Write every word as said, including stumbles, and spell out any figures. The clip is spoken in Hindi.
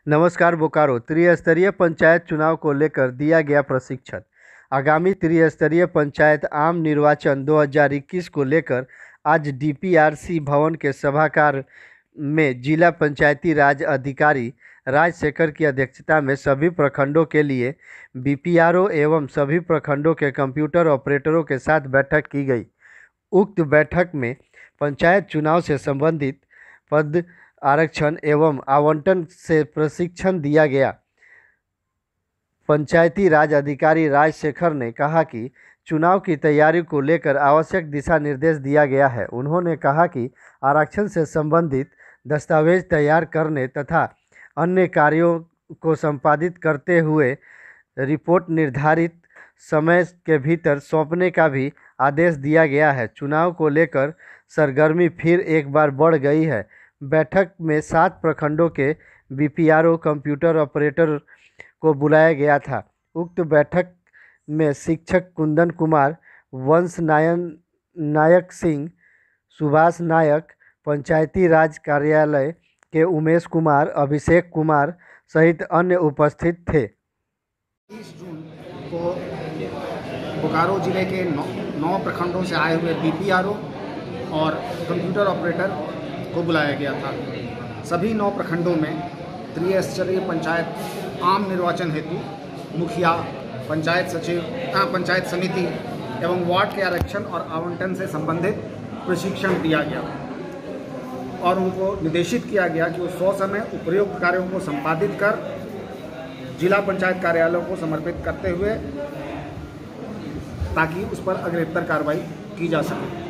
नमस्कार। बोकारो त्रिस्तरीय पंचायत चुनाव को लेकर दिया गया प्रशिक्षण। आगामी त्रिस्तरीय पंचायत आम निर्वाचन दो हज़ार इक्कीस को लेकर आज डीपीआरसी भवन के सभागार में जिला पंचायती राज अधिकारी राजशेखर की अध्यक्षता में सभी प्रखंडों के लिए बीपीआरओ एवं सभी प्रखंडों के कंप्यूटर ऑपरेटरों के साथ बैठक की गई। उक्त बैठक में पंचायत चुनाव से संबंधित पद आरक्षण एवं आवंटन से प्रशिक्षण दिया गया। पंचायती राज अधिकारी राजशेखर ने कहा कि चुनाव की तैयारी को लेकर आवश्यक दिशा निर्देश दिया गया है। उन्होंने कहा कि आरक्षण से संबंधित दस्तावेज तैयार करने तथा अन्य कार्यों को संपादित करते हुए रिपोर्ट निर्धारित समय के भीतर सौंपने का भी आदेश दिया गया है। चुनाव को लेकर सरगर्मी फिर एक बार बढ़ गई है। बैठक में सात प्रखंडों के बीपीआरओ कंप्यूटर ऑपरेटर को बुलाया गया था। उक्त बैठक में शिक्षक कुंदन कुमार, वंश नायन नायक सिंह, सुभाष नायक, पंचायती राज कार्यालय के उमेश कुमार, अभिषेक कुमार सहित अन्य उपस्थित थे। तीस जून को बोकारो जिले के नौ, नौ प्रखंडों से आए हुए बीपीआरओ और कंप्यूटर ऑपरेटर को बुलाया गया था। सभी नौ प्रखंडों में त्रिस्तरीय पंचायत आम निर्वाचन हेतु मुखिया, पंचायत सचिव, पंचायत समिति एवं वार्ड के आरक्षण और आवंटन से संबंधित प्रशिक्षण दिया गया और उनको निर्देशित किया गया कि वो सौ समय उपयुक्त कार्यों को संपादित कर जिला पंचायत कार्यालयों को समर्पित करते हुए ताकि उस पर अग्रेतर कार्रवाई की जा सके।